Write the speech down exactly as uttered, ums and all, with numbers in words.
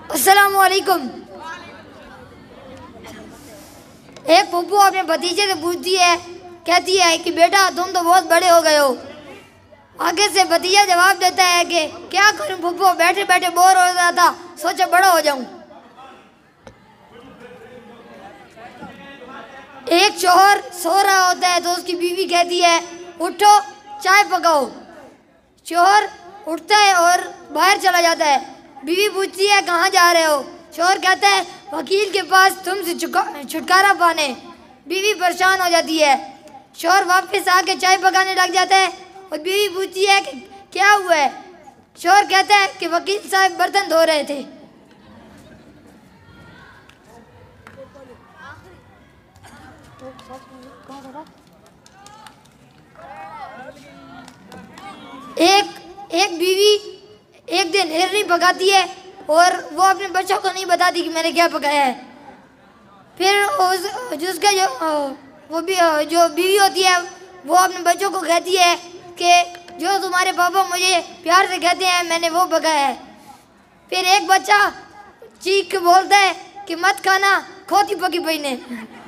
अस्सलामुअलैकुम। एक पप्पू अपने भतीजे से पूछती है, कहती है कि बेटा तुम तो बहुत बड़े हो गए हो। आगे से भतीजा जवाब देता है कि क्या करूं पप्पू, बैठे बैठे बोर हो रहा था, सोचा बड़ा हो जाऊं। एक शौहर सो रहा होता है तो उसकी बीवी कहती है उठो चाय पकाओ। शौहर उठता है और बाहर चला जाता है। बीवी पूछती है कहाँ जा रहे हो। शौहर कहता है वकील के पास तुमसे छुटकारा पाने। बीवी परेशान हो जाती है। शौहर वापस आके चाय पकाने लग जाता है और बीवी पूछती है कि क्या हुआ है। शौहर कहता है कि वकील साहब बर्तन धो रहे थे। एक एक बीवी एक दिन हिरनी पकाती है और वो अपने बच्चों को नहीं बताती कि मैंने क्या पकाया है। फिर उस जिसका जो वो भी जो बीवी होती है वो अपने बच्चों को कहती है कि जो तुम्हारे पापा मुझे प्यार से कहते हैं मैंने वो पकाया है। फिर एक बच्चा चीख के बोलता है कि मत खाना, खोती पकी पई ने।